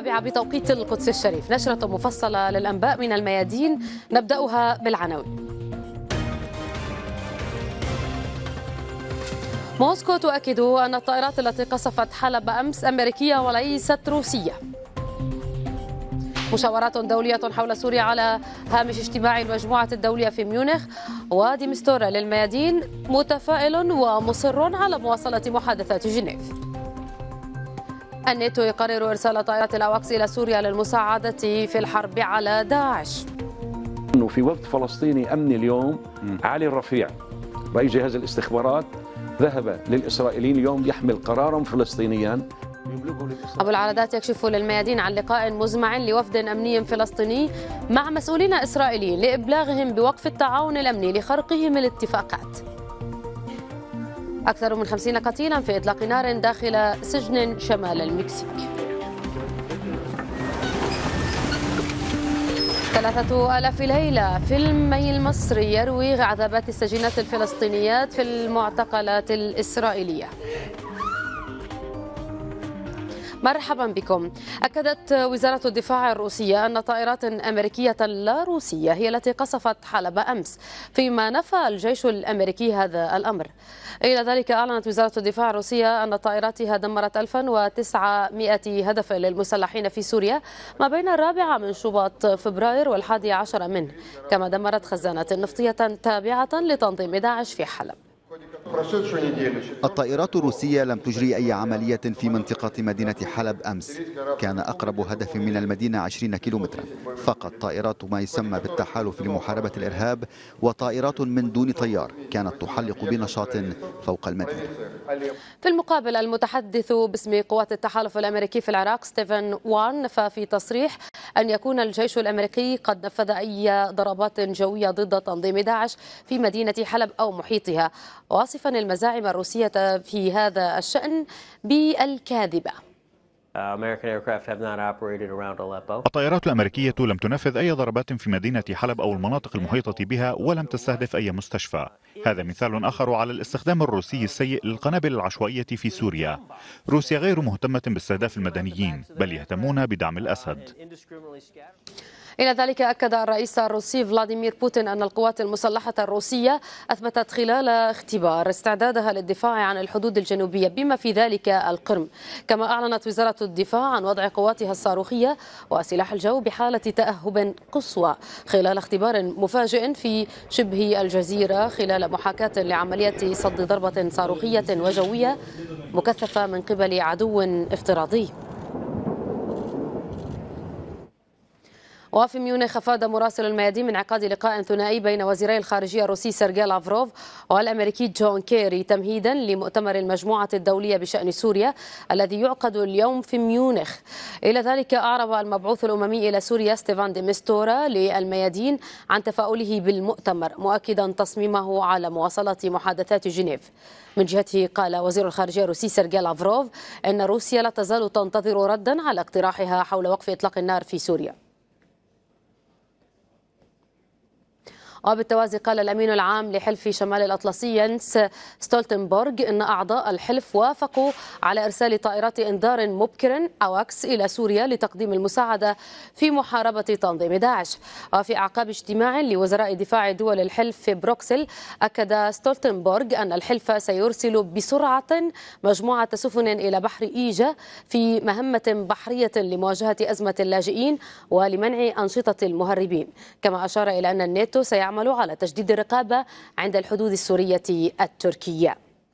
الرابعة بتوقيت القدس الشريف، نشرة مفصلة للأنباء من الميادين، نبدأها بالعناوين. موسكو تؤكد أن الطائرات التي قصفت حلب أمس أمريكية وليست روسية. مشاورات دولية حول سوريا على هامش اجتماع المجموعة الدولية في ميونخ. ودي مستورة للميادين متفائل ومصر على مواصلة محادثات جنيف. الناتو يقرر إرسال طائرات الأواكس إلى سوريا للمساعدة في الحرب على داعش. أنه في وفد فلسطيني أمني اليوم علي الرفيع رئيس جهاز الاستخبارات ذهب للإسرائيليين اليوم يحمل قرارا فلسطينيا. أبو العرادات يكشف للميادين عن لقاء مزمع لوفد أمني فلسطيني مع مسؤولين إسرائيليين لإبلاغهم بوقف التعاون الأمني لخرقهم الاتفاقات. أكثر من 50 قتيلا في إطلاق نار داخل سجن شمال المكسيك. 3000 ليلة، فيلم مي المصري يروي عذابات السجينات الفلسطينيات في المعتقلات الإسرائيلية. مرحبا بكم. أكدت وزارة الدفاع الروسية أن طائرات أمريكية لا روسية هي التي قصفت حلب أمس، فيما نفى الجيش الأمريكي هذا الأمر. إلى ذلك أعلنت وزارة الدفاع الروسية أن طائراتها دمرت 1900 هدف للمسلحين في سوريا ما بين 4 من شباط فبراير وال11 منه، كما دمرت خزانات نفطية تابعة لتنظيم داعش في حلب. الطائرات الروسية لم تجري أي عملية في منطقة مدينة حلب أمس. كان أقرب هدف من المدينة 20 كيلومترا. فقط طائرات ما يسمى بالتحالف لمحاربة الإرهاب وطائرات من دون طيار كانت تحلق بنشاط فوق المدينة. في المقابل، المتحدث باسم قوات التحالف الأمريكي في العراق ستيفن وان نفى في تصريح أن يكون الجيش الأمريكي قد نفذ أي ضربات جوية ضد تنظيم داعش في مدينة حلب أو محيطها، واصفا المزاعم الروسية في هذا الشأن بالكاذبة. الطائرات الأمريكية لم تنفذ أي ضربات في مدينة حلب أو المناطق المحيطة بها، ولم تستهدف أي مستشفى. هذا مثال آخر على الاستخدام الروسي السيء للقنابل العشوائية في سوريا. روسيا غير مهتمة باستهداف المدنيين، بل يهتمون بدعم الأسد. إلى ذلك أكد الرئيس الروسي فلاديمير بوتين أن القوات المسلحة الروسية أثبتت خلال اختبار استعدادها للدفاع عن الحدود الجنوبية بما في ذلك القرم. كما أعلنت وزارة الدفاع عن وضع قواتها الصاروخية وسلاح الجو بحالة تأهب قصوى خلال اختبار مفاجئ في شبه الجزيرة خلال محاكاة لعملية صد ضربة صاروخية وجوية مكثفة من قبل عدو افتراضي. وفي ميونخ أفاد مراسل الميادين من انعقاد لقاء ثنائي بين وزيري الخارجية الروسي سيرجي لافروف والأمريكي جون كيري تمهيدا لمؤتمر المجموعة الدولية بشأن سوريا الذي يعقد اليوم في ميونخ. إلى ذلك أعرب المبعوث الأممي إلى سوريا ستيفان دي مستورا للميادين عن تفاؤله بالمؤتمر، مؤكدا تصميمه على مواصلة محادثات جنيف. من جهته قال وزير الخارجية الروسي سيرجي لافروف أن روسيا لا تزال تنتظر ردا على اقتراحها حول وقف إطلاق النار في سوريا. وبالتوازي قال الأمين العام لحلف شمال الأطلسي ينس ستولتنبرغ أن أعضاء الحلف وافقوا على إرسال طائرات إنذار مبكر أواكس إلى سوريا لتقديم المساعدة في محاربة تنظيم داعش. وفي أعقاب اجتماع لوزراء دفاع دول الحلف في بروكسل، أكد ستولتنبرغ أن الحلف سيرسل بسرعة مجموعة سفن إلى بحر إيجا في مهمة بحرية لمواجهة أزمة اللاجئين ولمنع أنشطة المهربين. كما أشار إلى أن الناتو سيعمل على تجديد الرقابة عند الحدود السورية التركية.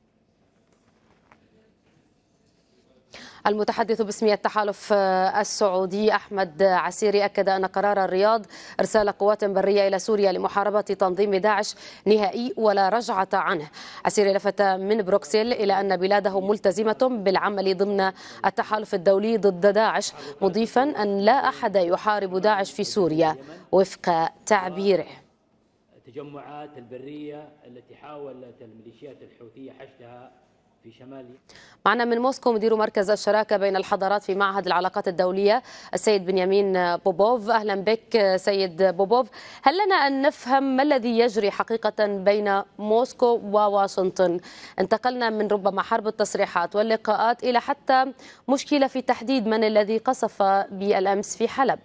المتحدث باسم التحالف السعودي أحمد عسيري أكد أن قرار الرياض إرسال قوات برية إلى سوريا لمحاربة تنظيم داعش نهائي ولا رجعة عنه. عسيري لفت من بروكسل إلى أن بلاده ملتزمة بالعمل ضمن التحالف الدولي ضد داعش، مضيفا أن لا أحد يحارب داعش في سوريا وفق تعبيره. التجمعات البرية التي حاولت الميليشيات الحوثية حشدها في شمال. معنا من موسكو مدير مركز الشراكة بين الحضارات في معهد العلاقات الدولية السيد بنيامين بوبوف. أهلا بك سيد بوبوف. هل لنا أن نفهم ما الذي يجري حقيقة بين موسكو وواشنطن؟ انتقلنا من ربما حرب التصريحات واللقاءات إلى حتى مشكلة في تحديد من الذي قصف بالأمس في حلب.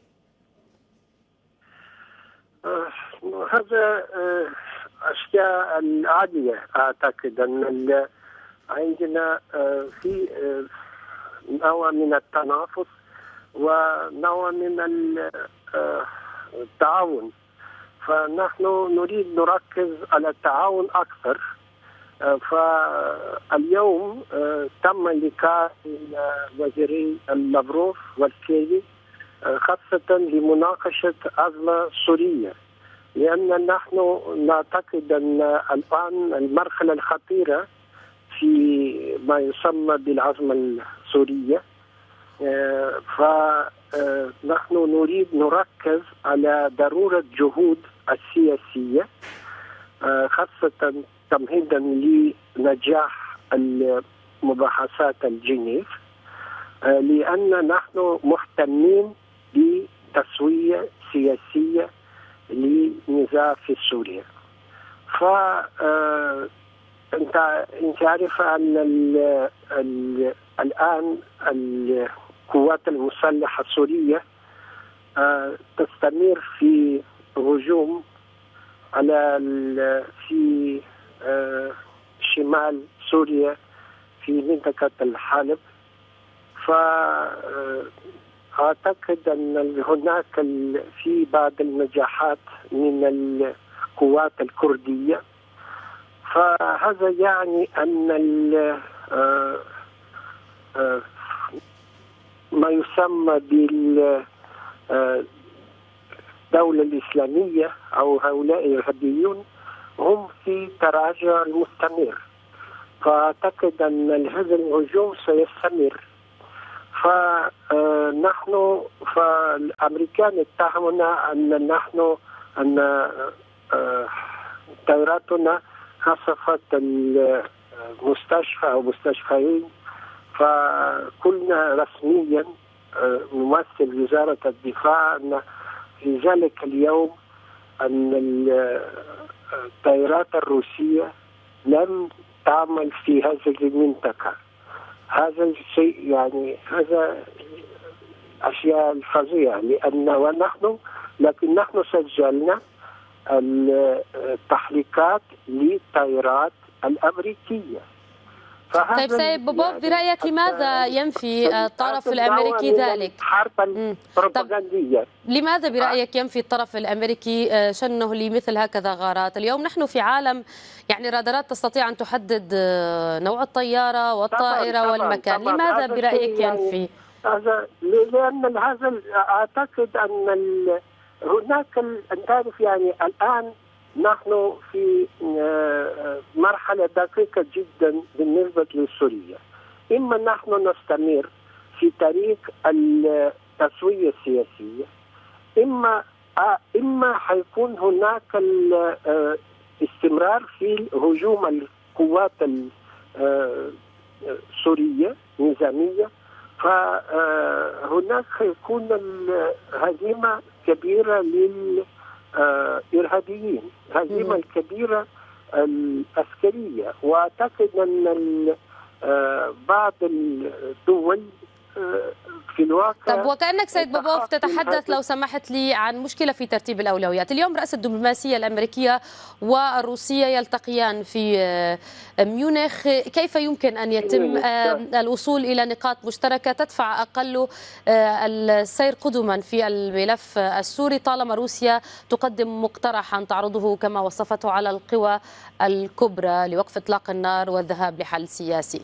هذا أشياء عادية. أعتقد أن عندنا في نوع من التنافس ونوع من التعاون، فنحن نريد نركز على التعاون أكثر. فاليوم تم لقاء وزيري لافروف والكيري خاصة لمناقشة أزمة سوريا، لأن نحن نعتقد أن الآن المرحلة الخطيرة في ما يسمى بالأزمة السورية، فنحن نريد نركز على ضرورة جهود السياسية خاصة تمهيدا لنجاح المباحثات الجنيف، لأن نحن مهتمين بتسوية سياسية لنزاع في سوريا. أنت عارف أن الآن القوات المسلحة السورية تستمر في هجوم على في شمال سوريا في منطقة الحلب. فأعتقد أن هناك في بعض النجاحات من القوات الكردية، فهذا يعني أن ما يسمى بالدولة الإسلامية أو هؤلاء الإرهابيون هم في تراجع مستمر، فأعتقد أن هذا الهجوم سيستمر. فالأمريكان اتهمنا أن طائراتنا قصفت المستشفى أو مستشفيين، فقلنا رسميا ممثل وزارة الدفاع أن في ذلك اليوم أن الطائرات الروسية لم تعمل في هذه المنطقة. هذا الشيء يعني هذا أشياء فظيعة، لكن نحن سجلنا التحريكات للطائرات الأمريكية. طيب سيد بوبوف، برأيك لماذا ينفي الطرف الأمريكي ذلك؟ الحرب البروباغندية. لماذا برأيك ينفي الطرف الأمريكي شنه لمثل هكذا غارات؟ اليوم نحن في عالم يعني رادارات تستطيع أن تحدد نوع الطيارة والطائرة طبعاً والمكان. طبعاً لماذا برأيك ينفي؟ هذا لأن هذا أعتقد أن هناك تعرف يعني الآن نحن في مرحلة دقيقة جدا بالنسبة لسوريا. إما نحن نستمر في طريق التسوية السياسية، إما حيكون هناك الاستمرار في هجوم القوات السورية النظامية، فهناك يكون الهزيمة كبيرة للإرهابيين، هزيمة الكبيرة العسكرية. وأعتقد أن بعض الدول في الواقع. طب وكأنك سيد بوبوف تتحدث لو سمحت لي عن مشكلة في ترتيب الأولويات. اليوم رأس الدبلوماسية الأمريكية والروسية يلتقيان في ميونخ، كيف يمكن أن يتم الوصول إلى نقاط مشتركة تدفع أقل السير قدما في الملف السوري طالما روسيا تقدم مقترحا تعرضه كما وصفته على القوى الكبرى لوقف إطلاق النار والذهاب لحل سياسي؟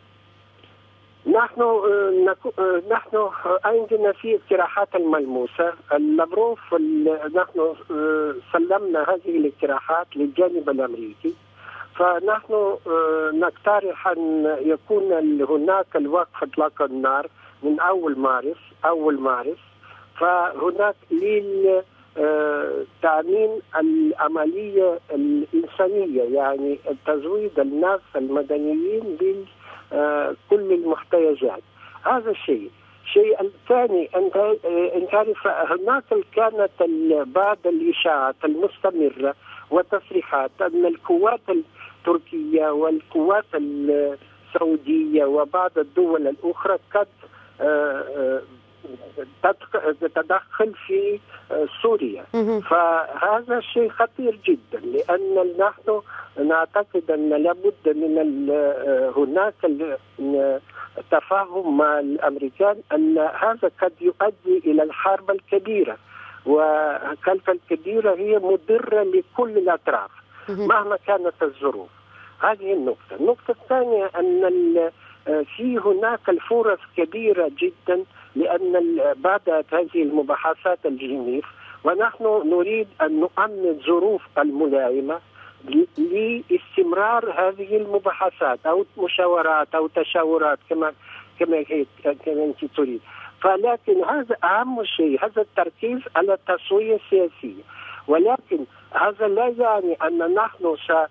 نحن عندنا في اقتراحات الملموسة. لافروف نحن سلمنا هذه الاقتراحات للجانب الأمريكي، فنحن نقترح أن يكون هناك الوقف إطلاق النار من أول مارس، فهناك تأمين العملية الإنسانية، يعني تزويد الناس المدنيين بكل المحتاجات. هذا الشيء. الشيء الثاني، أن تعرف هناك كانت بعض الإشاعات المستمرة والتصريحات أن القوات التركية والقوات السعودية وبعض الدول الأخرى قد تتدخل في سوريا. فهذا شيء خطير جدا، لأن نحن نعتقد أن لابد من هناك تفاهم مع الأمريكان أن هذا قد يؤدي إلى الحرب الكبيرة، والحرب الكبيرة هي مضرة لكل الأطراف مهما كانت الظروف. هذه النقطة. النقطة الثانية أن في هناك الفرص كبيرة جدا، لأن بدأت هذه المباحثات الجنيف، ونحن نريد أن نؤمن الظروف الملائمة لاستمرار هذه المباحثات أو مشاورات أو تشاورات كما أنت تريد. فلكن هذا أهم شيء، هذا التركيز على التسوية السياسية. ولكن هذا لا يعني أن نحن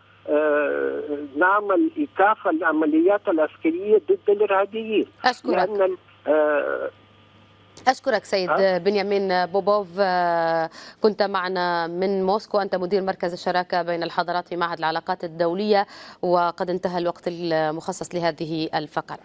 نعمل إيقاف العمليات العسكرية ضد الإرهابيين. أشكرك. أشكرك سيد بنيامين بوبوف، كنت معنا من موسكو، أنت مدير مركز الشراكة بين الحضارات في معهد العلاقات الدولية، وقد انتهى الوقت المخصص لهذه الفقرة.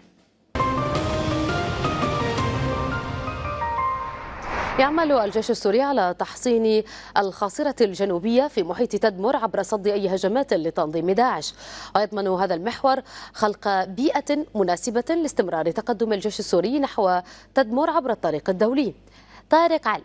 يعمل الجيش السوري على تحصين الخاصرة الجنوبية في محيط تدمر عبر صد أي هجمات لتنظيم داعش، ويضمن هذا المحور خلق بيئة مناسبة لاستمرار تقدم الجيش السوري نحو تدمر عبر الطريق الدولي. طارق علي.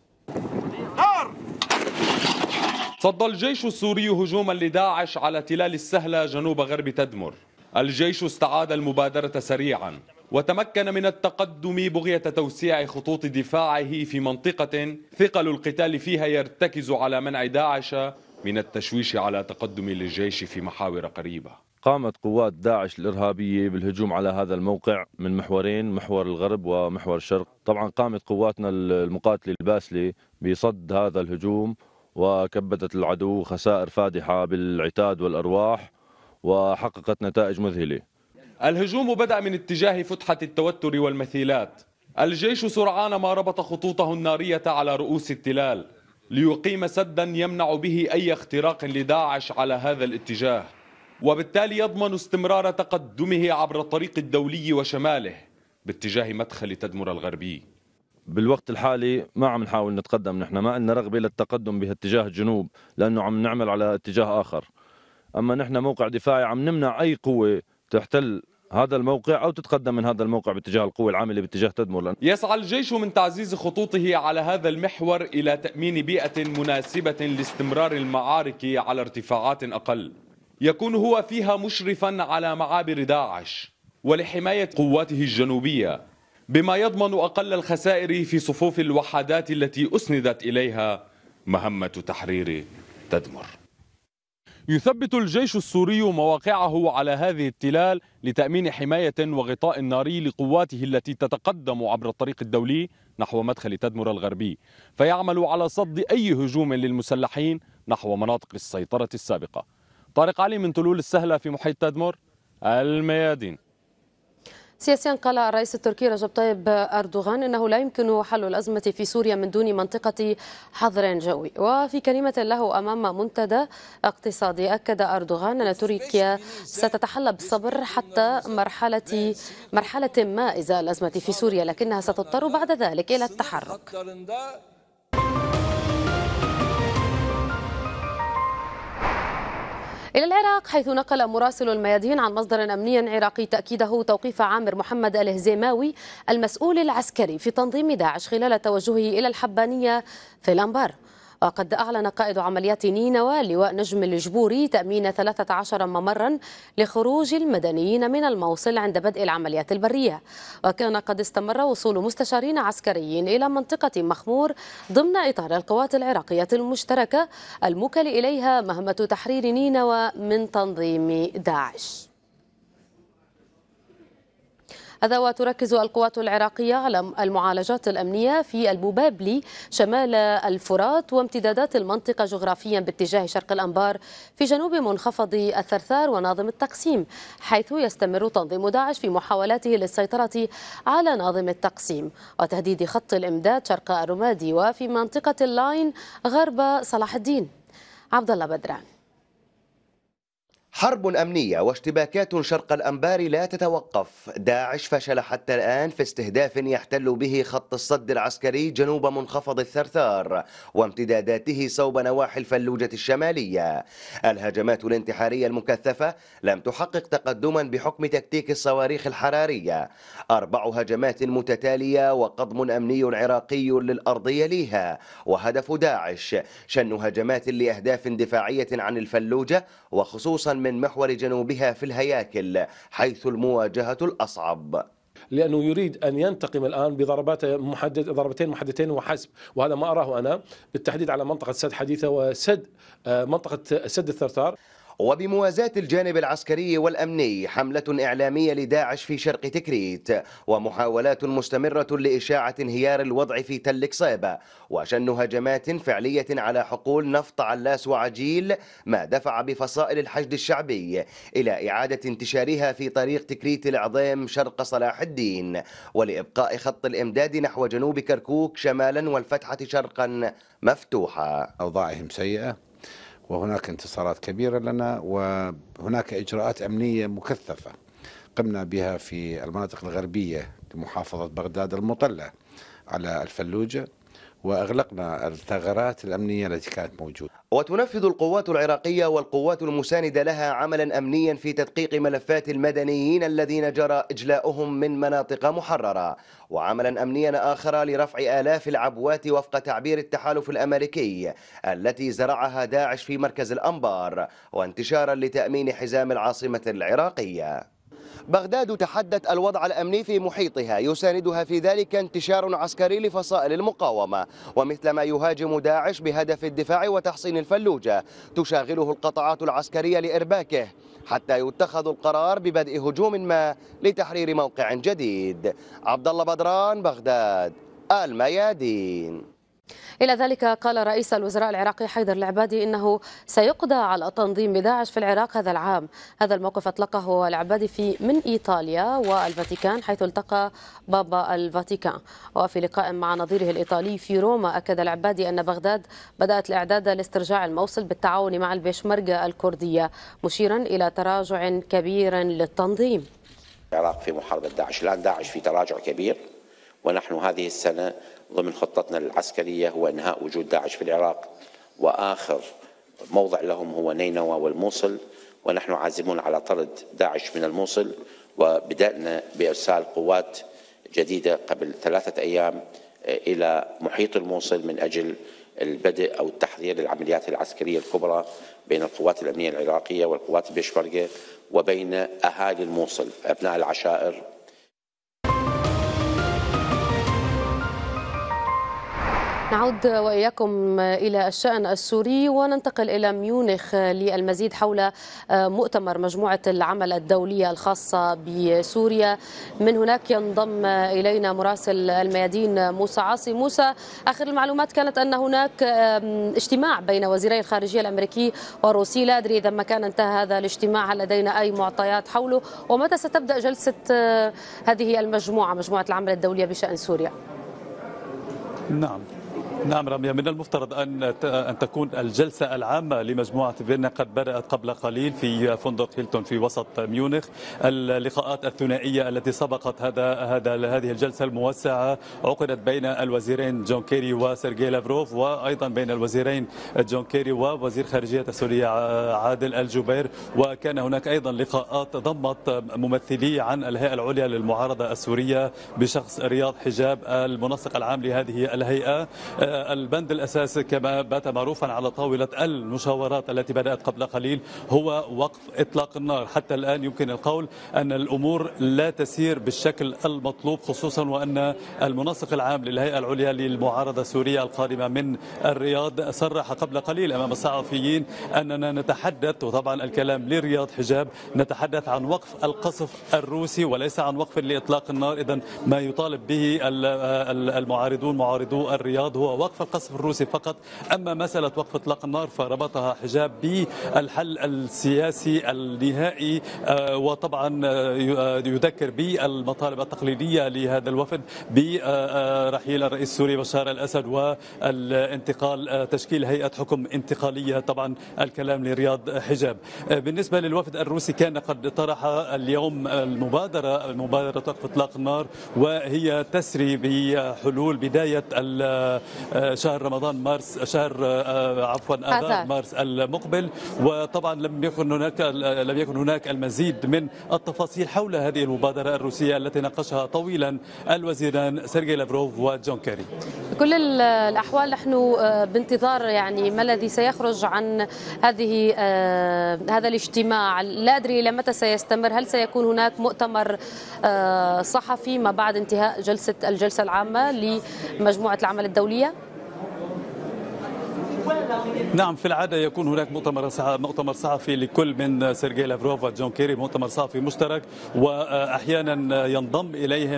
صد الجيش السوري هجوما لداعش على تلال السهلة جنوب غرب تدمر. الجيش استعاد المبادرة سريعا وتمكن من التقدم بغية توسيع خطوط دفاعه في منطقة ثقل القتال فيها يرتكز على منع داعش من التشويش على تقدم للجيش في محاور قريبة. قامت قوات داعش الإرهابية بالهجوم على هذا الموقع من محورين، محور الغرب ومحور الشرق. طبعا قامت قواتنا المقاتلة الباسلة بصد هذا الهجوم، وكبدت العدو خسائر فادحة بالعتاد والأرواح، وحققت نتائج مذهلة. الهجوم بدأ من اتجاه فتحة التوتر والمثيلات. الجيش سرعان ما ربط خطوطه النارية على رؤوس التلال ليقيم سدا يمنع به أي اختراق لداعش على هذا الاتجاه، وبالتالي يضمن استمرار تقدمه عبر الطريق الدولي وشماله باتجاه مدخل تدمر الغربي. بالوقت الحالي ما عم نحاول نتقدم، نحن ما لنا رغبة للتقدم باتجاه الجنوب لأنه عم نعمل على اتجاه آخر. أما نحن موقع دفاعي عم نمنع أي قوة تحتل هذا الموقع أو تتقدم من هذا الموقع باتجاه القوة العاملة باتجاه تدمر. يسعى الجيش من تعزيز خطوطه على هذا المحور إلى تأمين بيئة مناسبة لاستمرار المعارك على ارتفاعات أقل، يكون هو فيها مشرفا على معابر داعش ولحماية قواته الجنوبية، بما يضمن أقل الخسائر في صفوف الوحدات التي أسندت إليها مهمة تحرير تدمر. يثبت الجيش السوري مواقعه على هذه التلال لتأمين حماية وغطاء ناري لقواته التي تتقدم عبر الطريق الدولي نحو مدخل تدمر الغربي، فيعمل على صد أي هجوم للمسلحين نحو مناطق السيطرة السابقة. طارق علي من تلول السهلة في محيط تدمر، الميادين. سياسيا قال الرئيس التركي رجب طيب أردوغان إنه لا يمكن حل الأزمة في سوريا من دون منطقة حظر جوي. وفي كلمة له أمام منتدى اقتصادي أكد أردوغان أن تركيا ستتحلى بالصبر حتى مرحلة ما إزاء الأزمة في سوريا، لكنها ستضطر بعد ذلك إلى التحرك. إلى العراق، حيث نقل مراسل الميادين عن مصدر أمني عراقي تأكيده توقيف عامر محمد الهزيماوي المسؤول العسكري في تنظيم داعش خلال توجهه إلى الحبانية في الأنبار. وقد أعلن قائد عمليات نينوى لواء نجم الجبوري تأمين 13 ممرا لخروج المدنيين من الموصل عند بدء العمليات البرية. وكان قد استمر وصول مستشارين عسكريين إلى منطقة مخمور ضمن إطار القوات العراقية المشتركة الموكل إليها مهمة تحرير نينوى من تنظيم داعش. هذا وتركز القوات العراقية على المعالجات الأمنية في البوبابلي شمال الفرات وامتدادات المنطقة جغرافيا باتجاه شرق الأنبار في جنوب منخفض الثرثار وناظم التقسيم، حيث يستمر تنظيم داعش في محاولاته للسيطرة على ناظم التقسيم وتهديد خط الإمداد شرق الرمادي وفي منطقة اللاين غرب صلاح الدين. عبد الله بدران. حرب أمنية واشتباكات شرق الأنبار لا تتوقف. داعش فشل حتى الآن في استهداف يحتل به خط الصد العسكري جنوب منخفض الثرثار وامتداداته صوب نواحي الفلوجة الشمالية. الهجمات الانتحارية المكثفة لم تحقق تقدما بحكم تكتيك الصواريخ الحرارية. 4 هجمات متتالية وقضم أمني عراقي للأرض يليها. وهدف داعش شن هجمات لأهداف دفاعية عن الفلوجة وخصوصا من محور جنوبها في الهياكل حيث المواجهة الأصعب، لأنه يريد أن ينتقم الآن ضربتين محددتين وحسب، وهذا ما أراه أنا بالتحديد على منطقة سد حديثة وسد منطقة سد الثرثار. وبموازاة الجانب العسكري والأمني حملة إعلامية لداعش في شرق تكريت ومحاولات مستمرة لإشاعة انهيار الوضع في تل قصيبة وشن هجمات فعلية على حقول نفط علاس وعجيل، ما دفع بفصائل الحشد الشعبي إلى إعادة انتشارها في طريق تكريت العظيم شرق صلاح الدين ولإبقاء خط الإمداد نحو جنوب كركوك شمالا والفتحة شرقا مفتوحة. أوضاعهم سيئة وهناك انتصارات كبيرة لنا وهناك إجراءات أمنية مكثفة قمنا بها في المناطق الغربية لمحافظة بغداد المطلة على الفلوجة وأغلقنا الثغرات الأمنية التي كانت موجودة. وتنفذ القوات العراقية والقوات المساندة لها عملا أمنيا في تدقيق ملفات المدنيين الذين جرى إجلاؤهم من مناطق محررة، وعملا أمنيا آخر لرفع آلاف العبوات وفق تعبير التحالف الأمريكي التي زرعها داعش في مركز الأنبار، وانتشارا لتأمين حزام العاصمة العراقية. بغداد تحدت الوضع الأمني في محيطها، يساندها في ذلك انتشار عسكري لفصائل المقاومة، ومثل ما يهاجم داعش بهدف الدفاع وتحصين الفلوجة تشاغله القطاعات العسكرية لإرباكه حتى يتخذ القرار ببدء هجوم ما لتحرير موقع جديد. عبد الله بدران، بغداد، الميادين. إلى ذلك قال رئيس الوزراء العراقي حيدر العبادي إنه سيقضى على تنظيم داعش في العراق هذا العام. هذا الموقف أطلقه العبادي من إيطاليا والفاتيكان حيث التقى بابا الفاتيكان. وفي لقاء مع نظيره الإيطالي في روما أكد العبادي أن بغداد بدأت الإعداد لاسترجاع الموصل بالتعاون مع البيشمركة الكردية، مشيرا إلى تراجع كبير للتنظيم. العراق في محاربة داعش، الآن داعش في تراجع كبير، ونحن هذه السنة ضمن خطتنا العسكرية هو إنهاء وجود داعش في العراق، وآخر موضع لهم هو نينوى والموصل، ونحن عازمون على طرد داعش من الموصل، وبدأنا بإرسال قوات جديدة قبل 3 أيام إلى محيط الموصل من أجل البدء أو التحضير للعمليات العسكرية الكبرى بين القوات الأمنية العراقية والقوات البيشمركة وبين أهالي الموصل أبناء العشائر. نعود وإياكم إلى الشأن السوري وننتقل إلى ميونخ للمزيد حول مؤتمر مجموعة العمل الدولية الخاصة بسوريا. من هناك ينضم إلينا مراسل الميادين موسى عاصي. موسى، آخر المعلومات كانت أن هناك اجتماع بين وزيري الخارجية الأمريكي والروسي، لا أدري إذا ما كان انتهى هذا الاجتماع، هل لدينا أي معطيات حوله؟ ومتى ستبدأ جلسة هذه مجموعة العمل الدولية بشأن سوريا؟ نعم رامية، من المفترض أن تكون الجلسة العامة لمجموعة فيينا قد بدأت قبل قليل في فندق هيلتون في وسط ميونخ. اللقاءات الثنائية التي سبقت هذه الجلسة الموسعة عقدت بين الوزيرين جون كيري وسيرجي لافروف، وأيضا بين الوزيرين جون كيري ووزير خارجية سوريا عادل الجبير. وكان هناك أيضا لقاءات ضمت ممثلي عن الهيئة العليا للمعارضة السورية بشخص رياض حجاب المنسق العام لهذه الهيئة. البند الأساسي كما بات معروفا على طاولة المشاورات التي بدأت قبل قليل هو وقف إطلاق النار. حتى الآن يمكن القول أن الأمور لا تسير بالشكل المطلوب، خصوصا وأن المنسق العام للهيئة العليا للمعارضة السورية القادمة من الرياض صرح قبل قليل أمام الصحفيين أننا نتحدث، وطبعا الكلام لرياض حجاب، نتحدث عن وقف القصف الروسي وليس عن وقف لإطلاق النار. إذن ما يطالب به المعارضون معارضو الرياض هو وقف القصف الروسي فقط. أما مسألة وقف إطلاق النار فربطها حجاب بالحل السياسي النهائي، وطبعا يذكر بالمطالب التقليدية لهذا الوفد برحيل الرئيس السوري بشار الأسد والانتقال، تشكيل هيئة حكم انتقالية. طبعا الكلام لرياض حجاب. بالنسبة للوفد الروسي كان قد طرح اليوم مبادرة وقف إطلاق النار، وهي تسري بحلول بداية شهر رمضان آذار مارس المقبل. وطبعا لم يكن هناك المزيد من التفاصيل حول هذه المبادرة الروسية التي ناقشها طويلا الوزيران سيرجي لافروف وجون كيري. بكل الأحوال نحن بانتظار يعني ما الذي سيخرج عن هذا الاجتماع. لا أدري إلى متى سيستمر، هل سيكون هناك مؤتمر صحفي ما بعد انتهاء الجلسة العامة لمجموعة العمل الدولية؟ نعم، في العادة يكون هناك مؤتمر صحفي لكل من سيرجي لافروف وجون كيري، مؤتمر صحفي مشترك، وأحيانا ينضم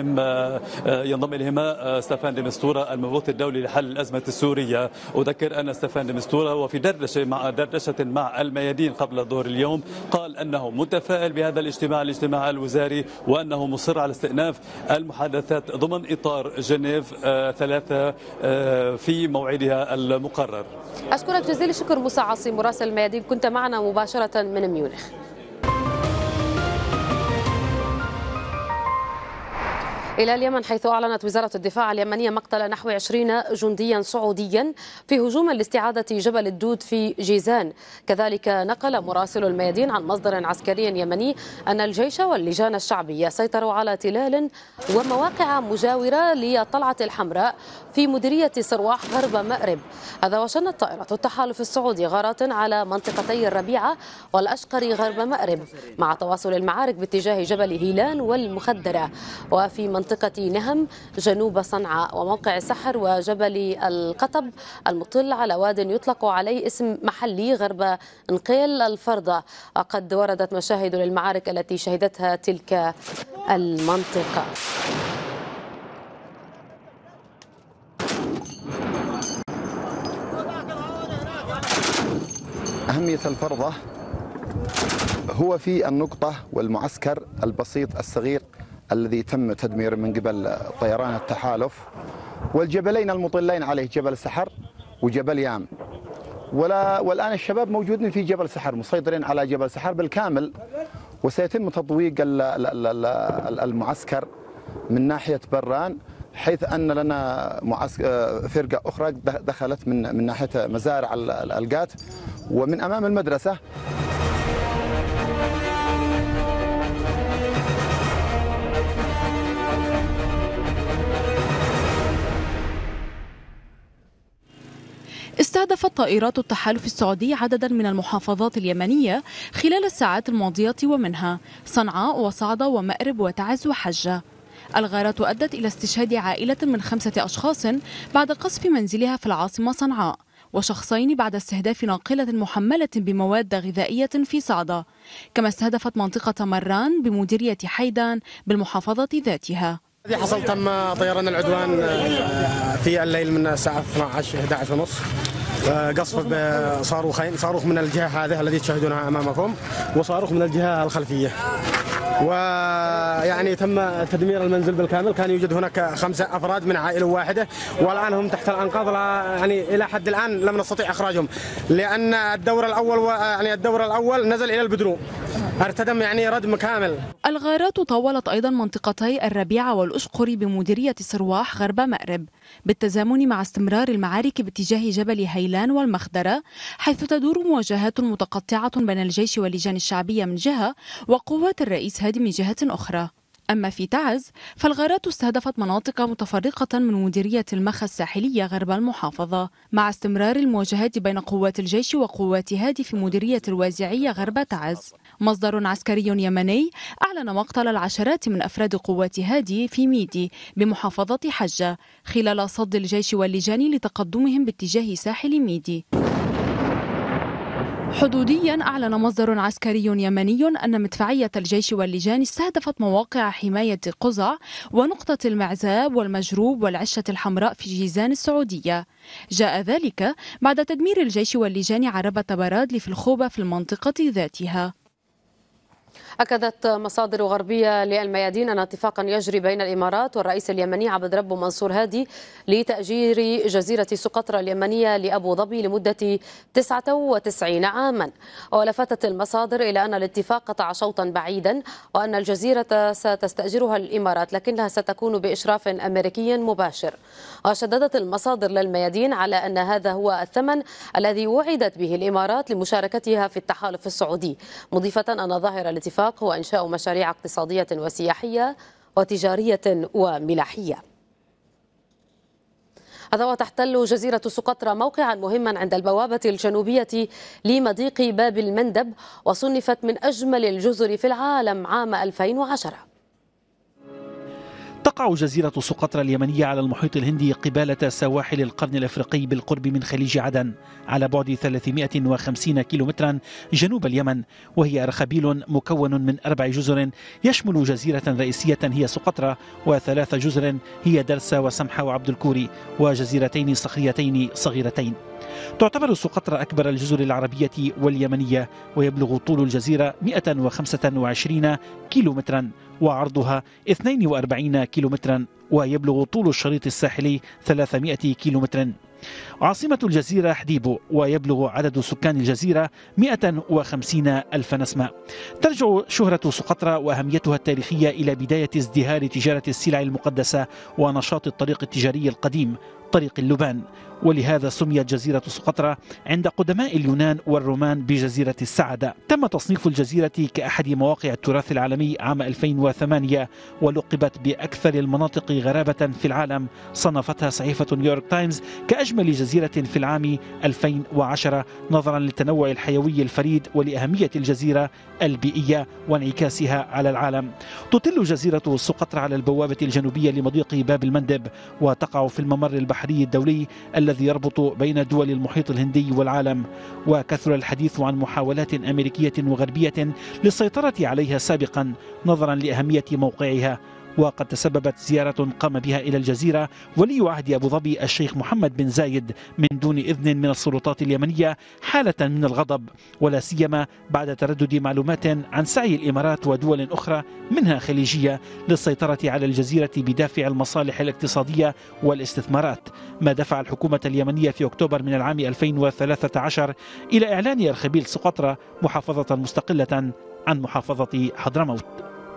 إليهما ستيفان دي مستورة المبعوث الدولي لحل الأزمة السورية. أذكر أن ستيفان دي مستورة وفي دردشة مع الميادين قبل الظهر اليوم قال أنه متفائل بهذا الاجتماع الوزاري، وأنه مصر على استئناف المحادثات ضمن إطار جنيف 3 في موعدها المقرر. أشكرك جزيل الشكر موسى عاصم مراسل الميادين، كنت معنا مباشرة من ميونخ. إلى اليمن، حيث أعلنت وزارة الدفاع اليمنية مقتل نحو 20 جنديا سعوديا في هجوم لاستعادة جبل الدود في جيزان. كذلك نقل مراسل الميادين عن مصدر عسكري يمني أن الجيش واللجان الشعبية سيطروا على تلال ومواقع مجاورة للطلعة الحمراء في مديرية صرواح غرب مأرب. هذا وشنت طائرة التحالف السعودي غارات على منطقتي الربيعة والأشقر غرب مأرب، مع تواصل المعارك باتجاه جبل هيلان والمخدرة، وفي منطقة نهم جنوب صنعاء وموقع سحر وجبل القطب المطل على واد يطلق عليه اسم محلي غرب نقيل الفرضة. وقد وردت مشاهد للمعارك التي شهدتها تلك المنطقة. أهمية الفرضة هو في النقطة والمعسكر البسيط الصغير الذي تم تدميره من قبل طيران التحالف، والجبلين المطلين عليه جبل سحر وجبل يام. والآن الشباب موجودين في جبل سحر، مسيطرين على جبل سحر بالكامل، وسيتم تطويق المعسكر من ناحية بران، حيث أن لنا فرقة أخرى دخلت من ناحية مزارع الألقات ومن أمام المدرسة. استهدفت طائرات التحالف السعودي عددا من المحافظات اليمنية خلال الساعات الماضية، ومنها صنعاء وصعدة ومأرب وتعز وحجة. الغارات أدت إلى استشهاد عائلة من 5 أشخاص بعد قصف منزلها في العاصمة صنعاء، وشخصين بعد استهداف ناقلة محملة بمواد غذائية في صعدة. كما استهدفت منطقة مران بمديرية حيدان بالمحافظة ذاتها. تم طيران العدوان في الليل من الساعة 11:30 قصف بصاروخين، صاروخ من الجهة هذه التي تشاهدونها أمامكم، وصاروخ من الجهة الخلفية. ويعني تم تدمير المنزل بالكامل. كان يوجد هناك 5 أفراد من عائلة واحدة، والآن هم تحت الأنقاض. يعني إلى حد الآن لم نستطيع إخراجهم، لأن الدور الأول نزل إلى البدرو، ارتدم ردم كامل. الغارات طولت أيضا منطقتي الربيعة والأشقر بمديرية صرواح غرب مأرب، بالتزامن مع استمرار المعارك باتجاه جبل هيلان والمخدرة، حيث تدور مواجهات متقطعة بين الجيش واللجان الشعبية من جهة وقوات الرئيس هادي من جهة أخرى. أما في تعز فالغارات استهدفت مناطق متفرقة من مديرية المخا الساحلية غرب المحافظة، مع استمرار المواجهات بين قوات الجيش وقوات هادي في مديرية الوازعية غرب تعز. مصدر عسكري يمني أعلن مقتل العشرات من أفراد قوات هادي في ميدي بمحافظة حجة خلال صد الجيش واللجان لتقدمهم باتجاه ساحل ميدي. حدوديا أعلن مصدر عسكري يمني أن مدفعية الجيش واللجان استهدفت مواقع حماية قزع ونقطة المعزاب والمجروب والعشة الحمراء في جيزان السعودية. جاء ذلك بعد تدمير الجيش واللجان عربة برادلي في الخوبة في المنطقة ذاتها. أكدت مصادر غربية للميادين أن اتفاقا يجري بين الإمارات والرئيس اليمني عبد رب منصور هادي لتأجير جزيرة سقطرى اليمنية لأبو ظبي لمدة 99 عاما. ولفتت المصادر إلى أن الاتفاق قطع شوطا بعيدا وأن الجزيرة ستستأجرها الإمارات لكنها ستكون بإشراف أمريكي مباشر. وشددت المصادر للميادين على أن هذا هو الثمن الذي وعدت به الإمارات لمشاركتها في التحالف السعودي، مضيفة أن ظاهر الاتفاق هو إنشاء مشاريع اقتصادية وسياحية وتجارية وملاحية. هذا وتحتل جزيرة سقطرى موقعا مهما عند البوابة الجنوبية لمضيق باب المندب، وصنفت من أجمل الجزر في العالم عام 2010. تقع جزيرة سقطرى اليمنية على المحيط الهندي قبالة سواحل القرن الأفريقي بالقرب من خليج عدن على بعد 350 كيلومترا جنوب اليمن، وهي أرخبيل مكون من 4 جزر يشمل جزيرة رئيسية هي سقطرى و3 جزر هي درسا وسمحة وعبد الكوري وجزيرتين صخريتين صغيرتين. تعتبر سقطرى أكبر الجزر العربية واليمنية، ويبلغ طول الجزيرة 125 كيلومترا وعرضها 42 كيلومترا، ويبلغ طول الشريط الساحلي 300 كيلومترا. عاصمة الجزيرة حديبو، ويبلغ عدد سكان الجزيرة 150 ألف نسمة. ترجع شهرة سقطرى وأهميتها التاريخية إلى بداية ازدهار تجارة السلع المقدسة ونشاط الطريق التجاري القديم طريق اللبان، ولهذا سميت جزيرة سقطرى عند قدماء اليونان والرومان بجزيرة السعادة. تم تصنيف الجزيرة كأحد مواقع التراث العالمي عام 2008، ولقبت بأكثر المناطق غرابة في العالم. صنفتها صحيفة نيويورك تايمز كأجمل جزيرة في العام 2010 نظرا للتنوع الحيوي الفريد ولأهمية الجزيرة البيئية وانعكاسها على العالم. تطل جزيرة سقطرى على البوابة الجنوبية لمضيق باب المندب، وتقع في الممر البحري الدولي الذي يربط بين دول المحيط الهندي والعالم. وكثر الحديث عن محاولات أمريكية وغربية للسيطرة عليها سابقا نظرا لأهمية موقعها. وقد تسببت زيارة قام بها إلى الجزيرة ولي عهد أبو ظبي الشيخ محمد بن زايد من دون إذن من السلطات اليمنية حالة من الغضب، ولا سيما بعد تردد معلومات عن سعي الإمارات ودول أخرى منها خليجية للسيطرة على الجزيرة بدافع المصالح الاقتصادية والاستثمارات، ما دفع الحكومة اليمنية في أكتوبر من العام 2013 إلى إعلان أرخبيل سقطرى محافظة مستقلة عن محافظة حضرموت.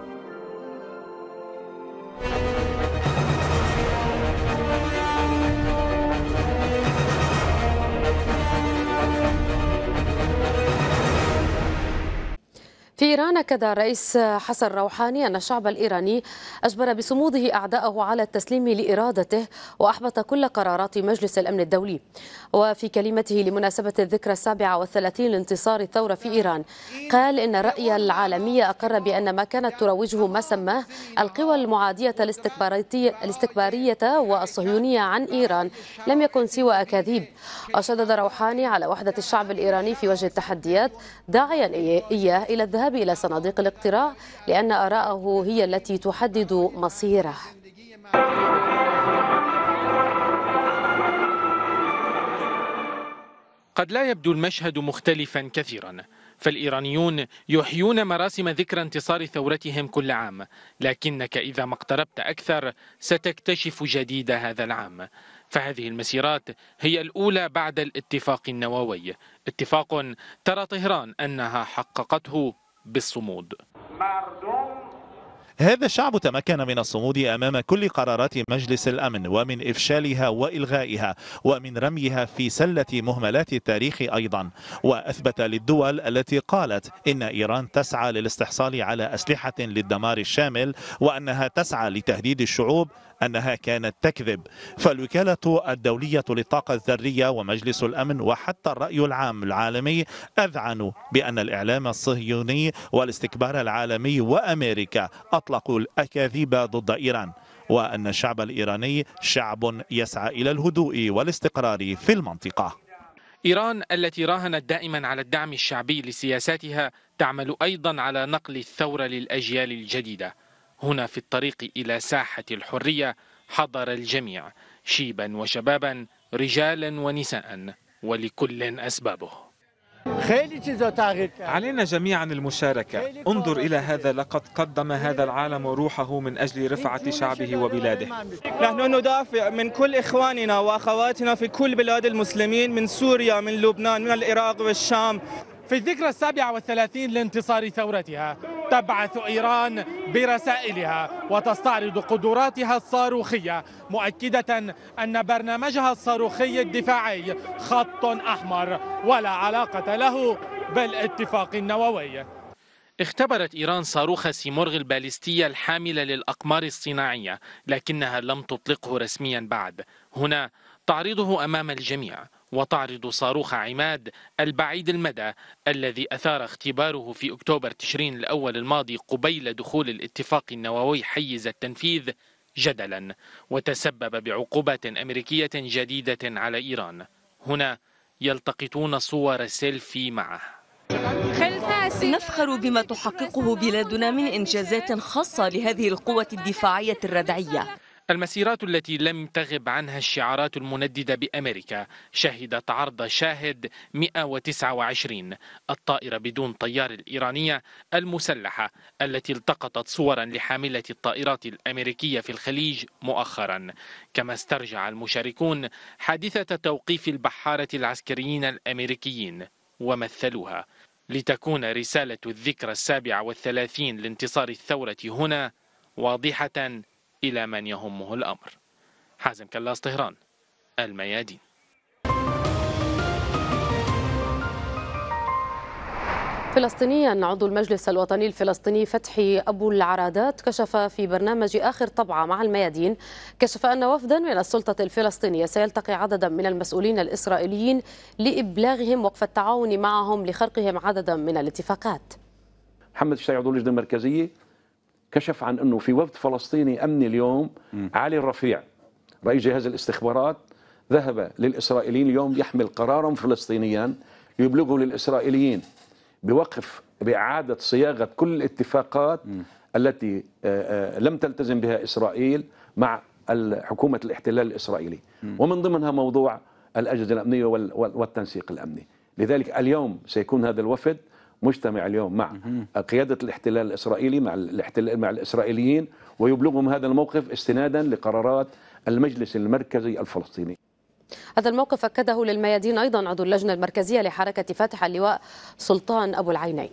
في إيران أكد الرئيس حسن روحاني أن الشعب الإيراني أجبر بصموده أعداءه على التسليم لإرادته وأحبط كل قرارات مجلس الأمن الدولي. وفي كلمته لمناسبة الذكرى 37 لانتصار الثورة في إيران قال إن الرأي العالمي أقر بأن ما كانت تروجه ما سماه القوى المعادية الاستكبارية والصهيونية عن إيران لم يكن سوى أكاذيب. وشدد روحاني على وحدة الشعب الإيراني في وجه التحديات، داعيا إياه إلى الذهاب إلى صناديق الاقتراع لأن آراءه هي التي تحدد مصيره. قد لا يبدو المشهد مختلفا كثيرا، فالإيرانيون يحيون مراسم ذكرى انتصار ثورتهم كل عام، لكنك إذا ما اقتربت أكثر ستكتشف جديد هذا العام. فهذه المسيرات هي الأولى بعد الاتفاق النووي، اتفاق ترى طهران أنها حققته بالصمود. هذا الشعب تمكن من الصمود أمام كل قرارات مجلس الأمن ومن إفشالها وإلغائها ومن رميها في سلة مهملات التاريخ أيضا، وأثبت للدول التي قالت إن إيران تسعى للاستحصال على أسلحة للدمار الشامل وأنها تسعى لتهديد الشعوب أنها كانت تكذب. فالوكالة الدولية للطاقة الذرية ومجلس الأمن وحتى الرأي العام العالمي أذعنوا بأن الإعلام الصهيوني والاستكبار العالمي وأمريكا أطلقوا الأكاذيب ضد إيران، وأن الشعب الإيراني شعب يسعى إلى الهدوء والاستقرار في المنطقة. إيران التي راهنت دائما على الدعم الشعبي لسياساتها تعمل أيضا على نقل الثورة للأجيال الجديدة. هنا في الطريق إلى ساحة الحرية حضر الجميع، شيبا وشبابا، رجالا ونساء، ولكل أسبابه. علينا جميعا المشاركة. انظر إلى هذا، لقد قدم هذا العالم روحه من أجل رفعة شعبه وبلاده. نحن ندافع من كل إخواننا وأخواتنا في كل بلاد المسلمين، من سوريا، من لبنان، من العراق والشام. في الذكرى 37 لانتصار ثورتها تبعث إيران برسائلها وتستعرض قدراتها الصاروخية، مؤكدة أن برنامجها الصاروخي الدفاعي خط أحمر ولا علاقة له بالاتفاق النووي. اختبرت إيران صاروخ سيمورغ الباليستية الحاملة للأقمار الصناعية، لكنها لم تطلقه رسميا بعد. هنا تعرضه أمام الجميع، وتعرض صاروخ عماد البعيد المدى الذي أثار اختباره في أكتوبر تشرين الأول الماضي قبيل دخول الاتفاق النووي حيز التنفيذ جدلا، وتسبب بعقوبات أمريكية جديدة على إيران. هنا يلتقطون صور سيلفي معه. نفخر بما تحققه بلادنا من إنجازات خاصة لهذه القوة الدفاعية الردعية. المسيرات التي لم تغب عنها الشعارات المنددة بأمريكا شهدت عرض شاهد 129، الطائرة بدون طيار الإيرانية المسلحة التي التقطت صورا لحاملة الطائرات الأمريكية في الخليج مؤخرا. كما استرجع المشاركون حادثة توقيف البحارة العسكريين الأمريكيين ومثلوها، لتكون رسالة الذكرى 37 لانتصار الثورة هنا واضحة إلى من يهمه الأمر. حازم كلاس، طهران، الميادين. فلسطينيا عضو المجلس الوطني الفلسطيني فتحي أبو العرادات كشف في برنامج آخر طبعة مع الميادين أن وفدا من السلطة الفلسطينية سيلتقي عددا من المسؤولين الإسرائيليين لإبلاغهم وقف التعاون معهم لخرقهم عددا من الاتفاقات. محمد الشاي عضو اللجنة المركزية كشف عن أنه في وفد فلسطيني أمني اليوم علي الرفيع رئيس جهاز الاستخبارات ذهب للإسرائيليين اليوم يحمل قرارا فلسطينيا يبلغه للإسرائيليين بإعادة صياغة كل الاتفاقات التي لم تلتزم بها إسرائيل مع حكومة الاحتلال الإسرائيلي، ومن ضمنها موضوع الأجهزة الأمنية والتنسيق الأمني. لذلك اليوم سيكون هذا الوفد مجتمع اليوم مع قيادة الاحتلال الإسرائيلي مع الإسرائيليين، ويبلغهم هذا الموقف استنادا لقرارات المجلس المركزي الفلسطيني. هذا الموقف أكده للميادين أيضا عضو اللجنة المركزية لحركة فتح اللواء سلطان أبو العينين.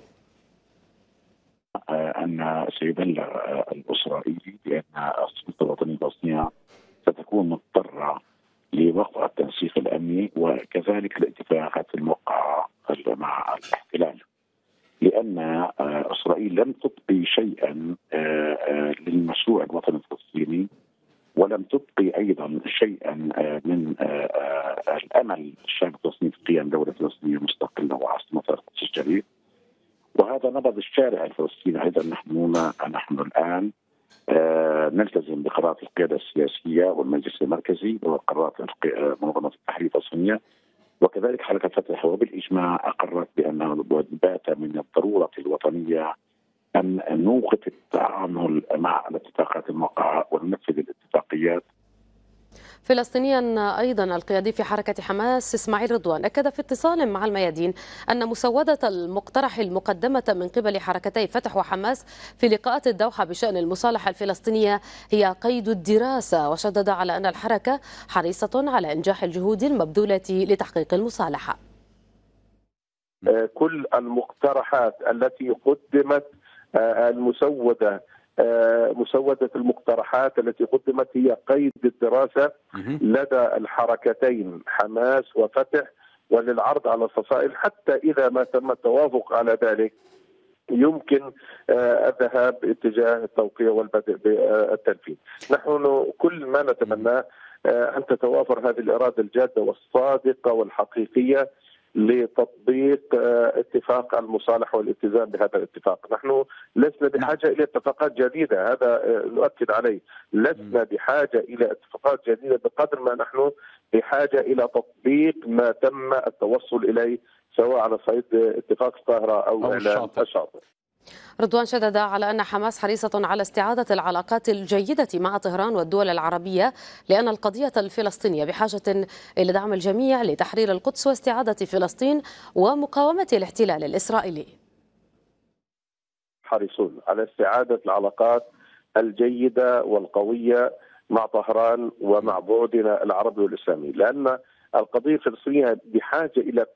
أن سيبلغ الإسرائيلي بأن السلطة الوطنية الفلسطينية ستكون مضطرة لوقف التنسيق الأمني وكذلك الاتفاقات الموقعة مع الاحتلال، لأن إسرائيل لم تبقي شيئا للمشروع الوطني الفلسطيني، ولم تبقي أيضا شيئا من الأمل الشعب الفلسطيني في قيام دولة فلسطينية مستقلة وعاصمتها القدس الشريف. وهذا نبض الشارع الفلسطيني. أيضا نحن الآن نلتزم بقرارات القيادة السياسية والمجلس المركزي وقرارات منظمة التحرير الفلسطينية، وكذلك حركة فتح وبالإجماع أقرت بأنه بات من الضرورة الوطنية أن نوقف التعامل مع الاتفاقات الموقعة وننفذ الاتفاقيات. فلسطينيا أيضا القيادي في حركة حماس إسماعيل رضوان أكد في اتصال مع الميادين أن مسودة المقترح المقدمة من قبل حركتي فتح وحماس في لقاءات الدوحة بشأن المصالحة الفلسطينية هي قيد الدراسة، وشدد على أن الحركة حريصة على إنجاح الجهود المبذولة لتحقيق المصالحة. كل المقترحات التي قدمت المسودة مسودة المقترحات التي قدمت هي قيد الدراسة لدى الحركتين حماس وفتح، وللعرض على الفصائل حتى إذا ما تم التوافق على ذلك يمكن الذهاب اتجاه التوقيع والبدء بالتنفيذ. نحن كل ما نتمناه أن تتوافر هذه الإرادة الجادة والصادقة والحقيقية لتطبيق اتفاق المصالحة والالتزام بهذا الاتفاق. نحن لسنا بحاجة إلى اتفاقات جديدة، هذا نؤكد عليه، لسنا بحاجة إلى اتفاقات جديدة بقدر ما نحن بحاجة إلى تطبيق ما تم التوصل إليه سواء على صعيد اتفاق القاهرة أو إعلان الشاطئ. رضوان شدد على أن حماس حريصة على استعادة العلاقات الجيدة مع طهران والدول العربية، لأن القضية الفلسطينية بحاجة إلى دعم الجميع لتحرير القدس واستعادة فلسطين ومقاومة الاحتلال الإسرائيلي. حريصون على استعادة العلاقات الجيدة والقوية مع طهران ومع بعدنا العربي والإسلامي، لأن القضية الفلسطينية بحاجة إلى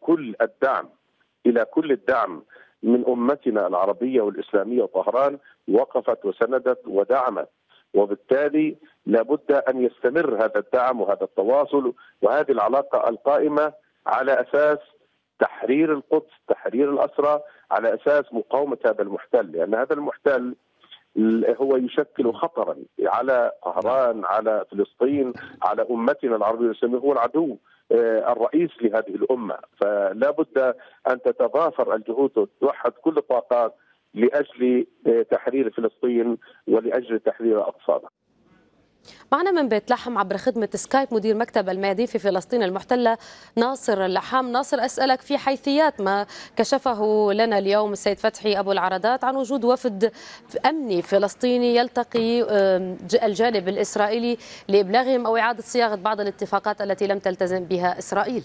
كل الدعم من أمتنا العربية والإسلامية. وطهران وقفت وسندت ودعمت، وبالتالي لابد أن يستمر هذا الدعم وهذا التواصل وهذه العلاقة القائمة على أساس تحرير القدس، تحرير الأسرى، على أساس مقاومة هذا المحتل، لأن هذا المحتل هو يشكل خطرا على طهران، على فلسطين، على أمتنا العربية والإسلامية، هو العدو الرئيس لهذه الأمة. فلا بد أن تتضافر الجهود وتوحد كل الطاقات لأجل تحرير فلسطين ولأجل تحرير أطفالها. معنا من بيت لحم عبر خدمة سكايب مدير مكتب الميادين في فلسطين المحتلة ناصر اللحام. ناصر، أسألك في حيثيات ما كشفه لنا اليوم السيد فتحي أبو العرادات عن وجود وفد أمني فلسطيني يلتقي الجانب الإسرائيلي لإبلاغهم أو إعادة صياغة بعض الاتفاقات التي لم تلتزم بها إسرائيل.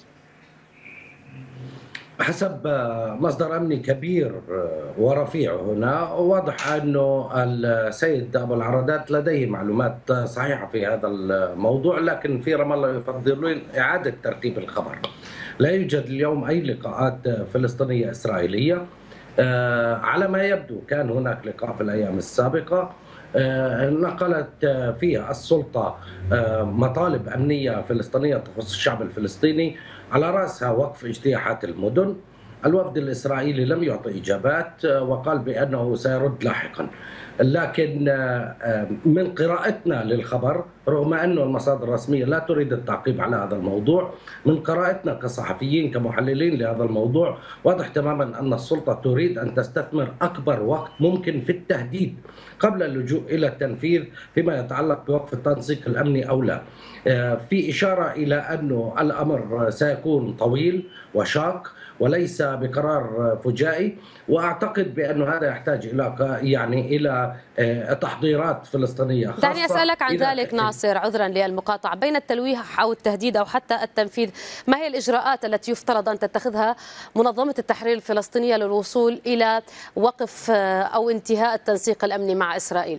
حسب مصدر أمني كبير ورفيع هنا، واضح أنه السيد أبو العرادات لديه معلومات صحيحة في هذا الموضوع، لكن في رام الله يفضلون إعادة ترتيب الخبر. لا يوجد اليوم أي لقاءات فلسطينية إسرائيلية. على ما يبدو كان هناك لقاء في الأيام السابقة نقلت فيها السلطة مطالب أمنية فلسطينية تخص الشعب الفلسطيني، على رأسها وقف اجتياحات المدن. الوفد الإسرائيلي لم يعطي إجابات وقال بأنه سيرد لاحقا، لكن من قراءتنا للخبر، رغم أن المصادر الرسمية لا تريد التعقيب على هذا الموضوع، من قراءتنا كصحفيين كمحللين لهذا الموضوع واضح تماما أن السلطة تريد أن تستثمر أكبر وقت ممكن في التهديد قبل اللجوء إلى التنفيذ فيما يتعلق بوقف التنسيق الأمني أو لا. في إشارة إلى أنه الأمر سيكون طويل وشاق وليس بقرار فجائي، واعتقد بانه هذا يحتاج الى تحضيرات فلسطينيه خاصه. دعني اسالك عن ذلك ناصر، عذرا للمقاطعه، بين التلويح او التهديد او حتى التنفيذ، ما هي الاجراءات التي يفترض ان تتخذها منظمه التحرير الفلسطينيه للوصول الى وقف او انتهاء التنسيق الامني مع اسرائيل؟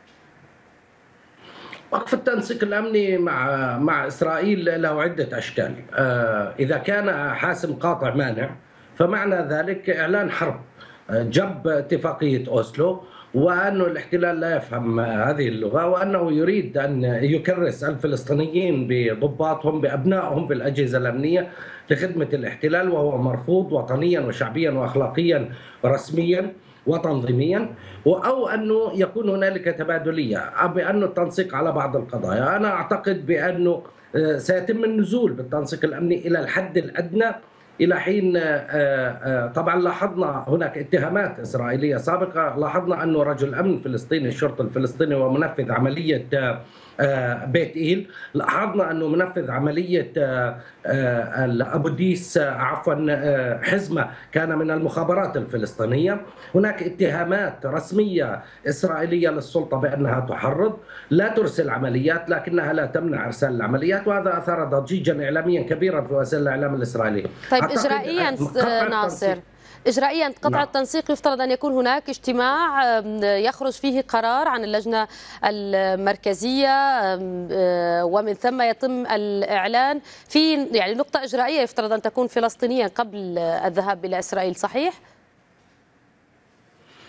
وقف التنسيق الأمني مع إسرائيل له عدة أشكال. إذا كان حاسم قاطع مانع فمعنى ذلك إعلان حرب، جب اتفاقية أوسلو، وأن الاحتلال لا يفهم هذه اللغة، وأنه يريد أن يكرس الفلسطينيين بضباطهم بأبنائهم في الأجهزة الأمنية لخدمة الاحتلال، وهو مرفوض وطنيا وشعبيا وأخلاقيا ورسميا وتنظيميا، أو أنه يكون هنالك تبادلية بأن التنسيق على بعض القضايا. أنا أعتقد بأنه سيتم النزول بالتنسيق الأمني إلى الحد الأدنى إلى حين طبعا لاحظنا هناك اتهامات إسرائيلية سابقة، لاحظنا أنه رجل أمن فلسطيني الشرطة الفلسطيني ومنفذ عملية بيت إيل، لاحظنا أنه منفذ عملية أبو ديس حزمة كان من المخابرات الفلسطينية. هناك اتهامات رسمية إسرائيلية للسلطة بأنها تحرض، لا ترسل عمليات لكنها لا تمنع إرسال العمليات، وهذا أثار ضجيجا إعلاميا كبيرا في وسائل الإعلام الإسرائيلية. طيب إجرائيا ناصر، إجرائيا قطع التنسيق يفترض أن يكون هناك اجتماع يخرج فيه قرار عن اللجنة المركزية ومن ثم يتم الإعلان في نقطة إجرائية يفترض أن تكون فلسطينيا قبل الذهاب إلى إسرائيل، صحيح؟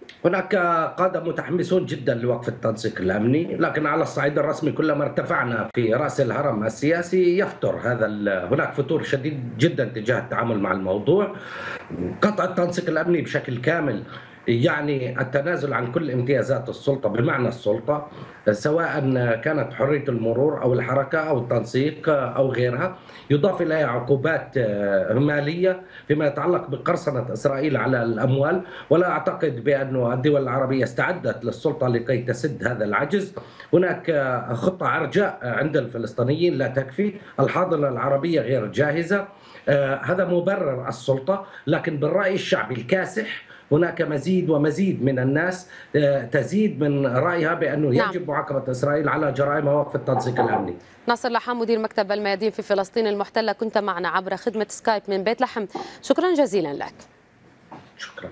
هناك قادة متحمسون جدا لوقف التنسيق الأمني، لكن على الصعيد الرسمي كلما ارتفعنا في رأس الهرم السياسي يفتر هناك فتور شديد جدا تجاه التعامل مع الموضوع. قطع التنسيق الأمني بشكل كامل يعني التنازل عن كل امتيازات السلطة بمعنى السلطة، سواء كانت حرية المرور أو الحركة أو التنسيق أو غيرها، يضاف إليها عقوبات مالية فيما يتعلق بقرصنة إسرائيل على الأموال. ولا أعتقد بأن الدول العربية استعدت للسلطة لكي تسد هذا العجز. هناك خطة عرجاء عند الفلسطينيين لا تكفي، الحاضنة العربية غير جاهزة، هذا مبرر السلطة. لكن بالرأي الشعبي الكاسح هناك مزيد ومزيد من الناس تزيد من رأيها بأنه يجب معاقبة إسرائيل على جرائمها ووقف التنسيق الأمني. ناصر لحام مدير مكتب الميادين في فلسطين المحتلة، كنت معنا عبر خدمة سكايب من بيت لحم، شكرا جزيلا لك. شكرا.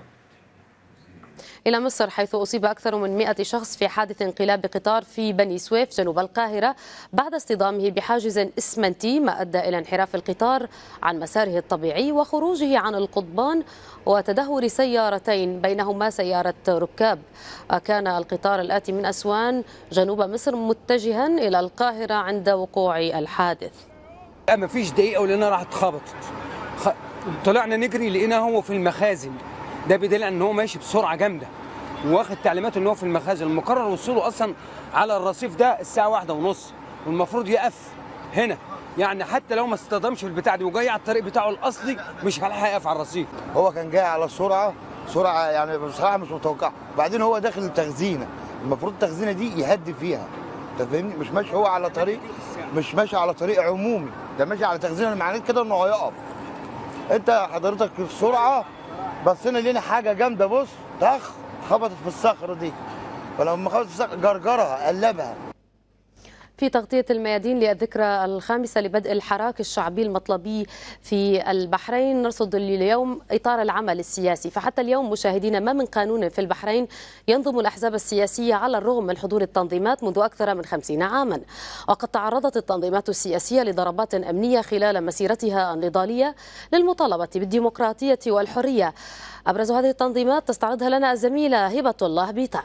إلى مصر، حيث أصيب أكثر من 100 شخص في حادث انقلاب بقطار في بني سويف جنوب القاهرة بعد اصطدامه بحاجز إسمنتي، ما أدى إلى انحراف القطار عن مساره الطبيعي وخروجه عن القضبان وتدهور سيارتين بينهما سيارة ركاب. كان القطار الآتي من أسوان جنوب مصر متجها إلى القاهرة عند وقوع الحادث. ما فيش دقيقة ولقينا راحت خبطت، طلعنا نجري لقينا هو في المخازن. ده بدليل ان هو ماشي بسرعه جامده واخد تعليمات ان هو في المخازن. المقرر وصوله اصلا على الرصيف ده الساعه 1:30 والمفروض يقف هنا، يعني حتى لو ما اصطدمش في البتاع دي وجاي على الطريق بتاعه الاصلي مش هيلحق يقف على الرصيف. هو كان جاي على سرعه يعني بصراحه مش متوقعه، وبعدين هو داخل التخزينه، المفروض التخزينه دي يهدي فيها، انت فاهمني؟ مش ماشي هو على طريق، مش ماشي على طريق عمومي، ده ماشي على تخزينه، معناه كده انه هيقف. انت حضرتك السرعه بصينا لنا حاجه جامده، بص طخ خبطت في الصخره دي، ولما خبطت في الصخره جرجرها قلبها. في تغطية الميادين للذكرى الخامسة لبدء الحراك الشعبي المطلبي في البحرين، نرصد اليوم إطار العمل السياسي. فحتى اليوم مشاهدينا ما من قانون في البحرين ينظم الأحزاب السياسية على الرغم من حضور التنظيمات منذ أكثر من 50 عاما. وقد تعرضت التنظيمات السياسية لضربات أمنية خلال مسيرتها النضالية للمطالبة بالديمقراطية والحرية. أبرز هذه التنظيمات تستعرضها لنا الزميلة هبة الله بيتار.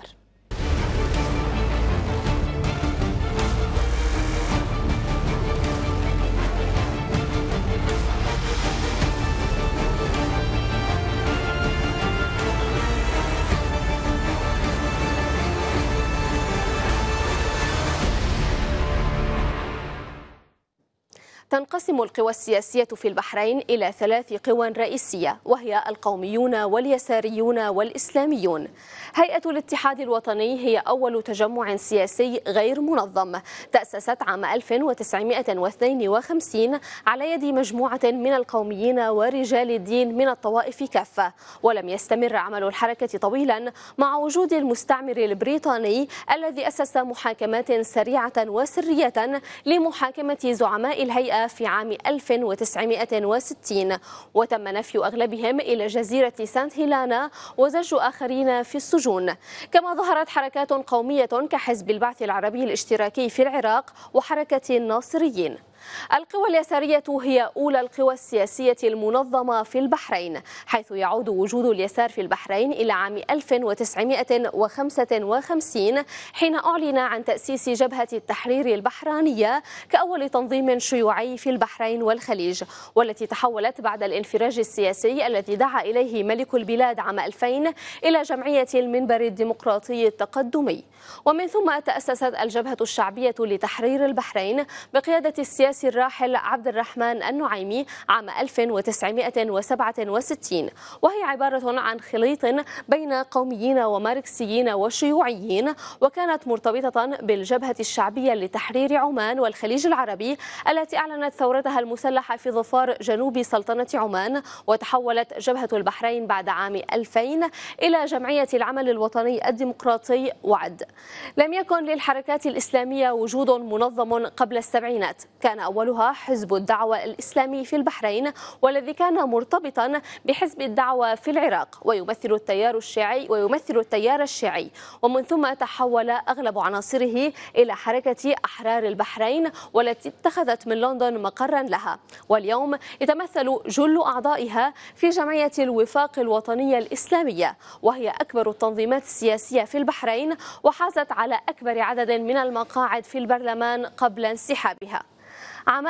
تنقسم القوى السياسية في البحرين إلى 3 قوى رئيسية، وهي القوميون واليساريون والإسلاميون. هيئة الاتحاد الوطني هي أول تجمع سياسي غير منظم، تأسست عام 1952 على يد مجموعة من القوميين ورجال الدين من الطوائف كافة، ولم يستمر عمل الحركة طويلا مع وجود المستعمر البريطاني الذي أسس محاكمات سريعة وسرية لمحاكمة زعماء الهيئة في عام 1960، وتم نفي أغلبهم إلى جزيرة سانت هيلانا وزج آخرين في السجون. كما ظهرت حركات قومية كحزب البعث العربي الاشتراكي في العراق وحركة الناصريين. القوى اليسارية هي أولى القوى السياسية المنظمة في البحرين، حيث يعود وجود اليسار في البحرين إلى عام 1955 حين أعلن عن تأسيس جبهة التحرير البحرانية كأول تنظيم شيوعي في البحرين والخليج، والتي تحولت بعد الانفراج السياسي الذي دعا إليه ملك البلاد عام 2000 إلى جمعية المنبر الديمقراطي التقدمي. ومن ثم تأسست الجبهة الشعبية لتحرير البحرين بقيادة السياسي الراحل عبد الرحمن النعيمي عام 1967، وهي عبارة عن خليط بين قوميين وماركسيين وشيوعيين، وكانت مرتبطة بالجبهة الشعبية لتحرير عمان والخليج العربي التي أعلنت ثورتها المسلحة في ظفار جنوب سلطنة عمان، وتحولت جبهة البحرين بعد عام 2000 إلى جمعية العمل الوطني الديمقراطي وعد. لم يكن للحركات الإسلامية وجود منظم قبل السبعينات، كان أولها حزب الدعوة الإسلامي في البحرين، والذي كان مرتبطا بحزب الدعوة في العراق ويمثل التيار الشيعي، ومن ثم تحول أغلب عناصره إلى حركة أحرار البحرين والتي اتخذت من لندن مقرا لها. واليوم يتمثل جل أعضائها في جمعية الوفاق الوطنية الإسلامية، وهي أكبر التنظيمات السياسية في البحرين وحازت على أكبر عدد من المقاعد في البرلمان قبل انسحابها. عام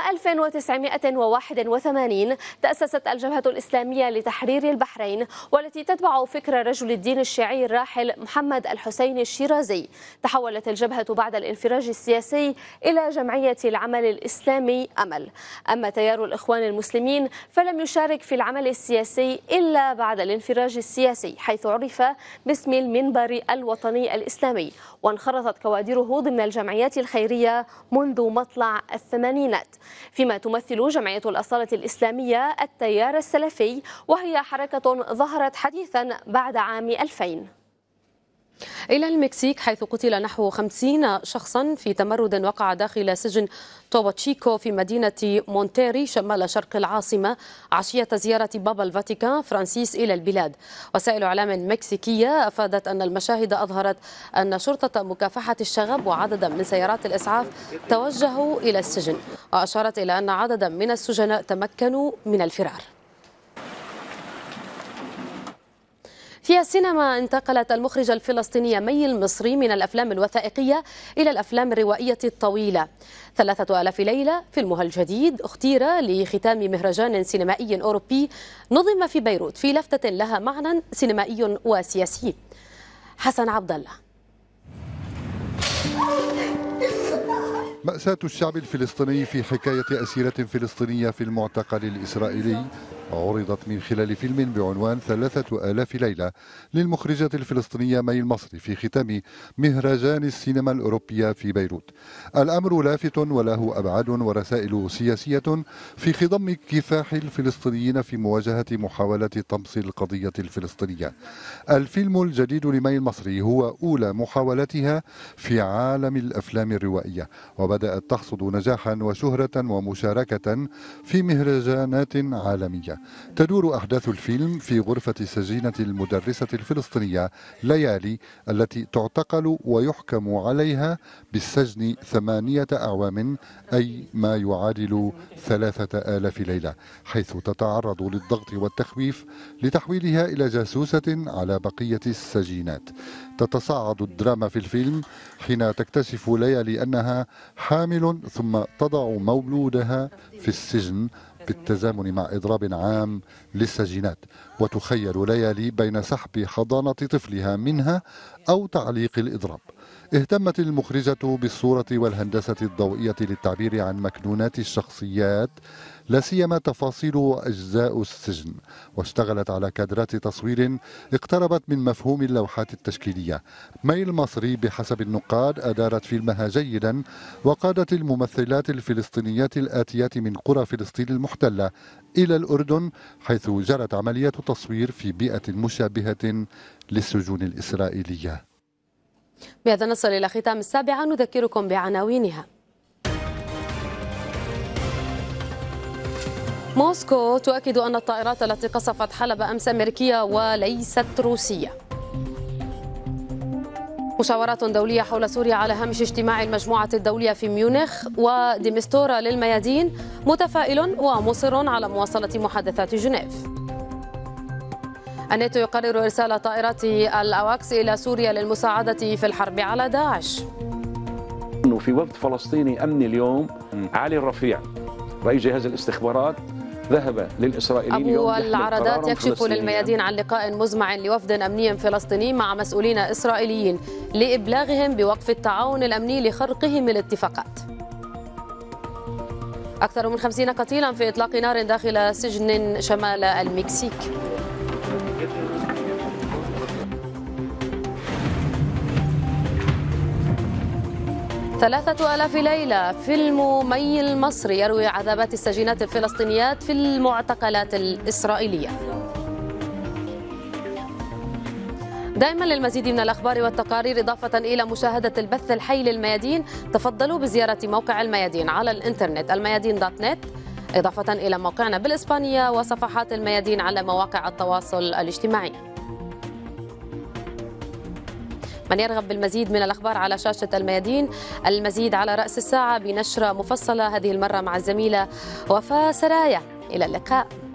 1981 تأسست الجبهة الإسلامية لتحرير البحرين، والتي تتبع فكر رجل الدين الشيعي الراحل محمد الحسين الشيرازي. تحولت الجبهة بعد الانفراج السياسي إلى جمعية العمل الإسلامي أمل. أما تيار الإخوان المسلمين فلم يشارك في العمل السياسي إلا بعد الانفراج السياسي، حيث عرف باسم المنبر الوطني الإسلامي، وانخرطت كوادره ضمن الجمعيات الخيرية منذ مطلع الثمانينات، فيما تمثل جمعية الأصالة الإسلامية التيار السلفي، وهي حركة ظهرت حديثا بعد عام 2000. إلى المكسيك، حيث قتل نحو 50 شخصا في تمرد وقع داخل سجن توبو تشيكو في مدينة مونتيري شمال شرق العاصمة عشية زيارة بابا الفاتيكان فرانسيس إلى البلاد. وسائل إعلام مكسيكية أفادت أن المشاهد أظهرت أن شرطة مكافحة الشغب وعددا من سيارات الإسعاف توجهوا إلى السجن، وأشارت إلى أن عددا من السجناء تمكنوا من الفرار. في السينما انتقلت المخرجة الفلسطينية مي المصري من الأفلام الوثائقية إلى الأفلام الروائية الطويلة. 3000 ليلة فيلمها الجديد اختير لختام مهرجان سينمائي أوروبي نظم في بيروت في لفتة لها معنى سينمائي وسياسي. حسن عبد الله. مأساة الشعب الفلسطيني في حكاية أسيرة فلسطينية في المعتقل الإسرائيلي عرضت من خلال فيلم بعنوان 3000 ليلة للمخرجة الفلسطينية مي المصري في ختام مهرجان السينما الأوروبية في بيروت. الأمر لافت وله أبعاد ورسائل سياسية في خضم كفاح الفلسطينيين في مواجهة محاولة طمس القضية الفلسطينية. الفيلم الجديد لمي المصري هو أولى محاولتها في عالم الأفلام الروائية، وبدأت تحصد نجاحا وشهرة ومشاركة في مهرجانات عالمية. تدور أحداث الفيلم في غرفة سجينة المدرسة الفلسطينية ليالي التي تعتقل ويحكم عليها بالسجن 8 أعوام، أي ما يعادل 3000 ليلة، حيث تتعرض للضغط والتخويف لتحويلها إلى جاسوسة على بقية السجينات. تتصاعد الدراما في الفيلم حين تكتشف ليالي أنها حامل ثم تضع مولودها في السجن بالتزامن مع إضراب عام للسجينات، وتخيل ليالي بين سحب حضانة طفلها منها أو تعليق الإضراب. اهتمت المخرجة بالصورة والهندسة الضوئية للتعبير عن مكنونات الشخصيات، لا سيما تفاصيل وأجزاء السجن، واشتغلت على كادرات تصوير اقتربت من مفهوم اللوحات التشكيلية. مي المصري بحسب النقاد أدارت فيلمها جيدا، وقادت الممثلات الفلسطينيات الآتيات من قرى فلسطين المحتلة إلى الأردن، حيث جرت عملية تصوير في بيئة مشابهة للسجون الإسرائيلية. بهذا نصل إلى ختام السابعة، نذكركم بعناوينها. موسكو تؤكد أن الطائرات التي قصفت حلب أمس أمريكية وليست روسية. مشاورات دولية حول سوريا على هامش اجتماع المجموعة الدولية في ميونخ. وديمستورا للميادين متفائل ومصر على مواصلة محادثات جنيف. الناتو يقرر إرسال طائرات الأواكس إلى سوريا للمساعدة في الحرب على داعش. في وفد فلسطيني أمني اليوم علي الرفيع رئيس جهاز الاستخبارات ذهب للإسرائيليين اليوم. أبو العرادات يكشف للميادين عن لقاء مزمع لوفد أمني فلسطيني مع مسؤولين إسرائيليين لإبلاغهم بوقف التعاون الأمني لخرقهم الاتفاقات. أكثر من 50 قتيلا في إطلاق نار داخل سجن شمال المكسيك. ثلاثة آلاف ليلة فيلم مي المصري يروي عذابات السجينات الفلسطينيات في المعتقلات الإسرائيلية. دائما للمزيد من الأخبار والتقارير إضافة إلى مشاهدة البث الحي للميادين تفضلوا بزيارة موقع الميادين على الإنترنت الميادين.net، إضافة إلى موقعنا بالإسبانية وصفحات الميادين على مواقع التواصل الاجتماعي. من يرغب بالمزيد من الأخبار على شاشة الميادين، المزيد على رأس الساعة بنشرة مفصلة هذه المرة مع الزميلة وفاء سرايا. إلى اللقاء.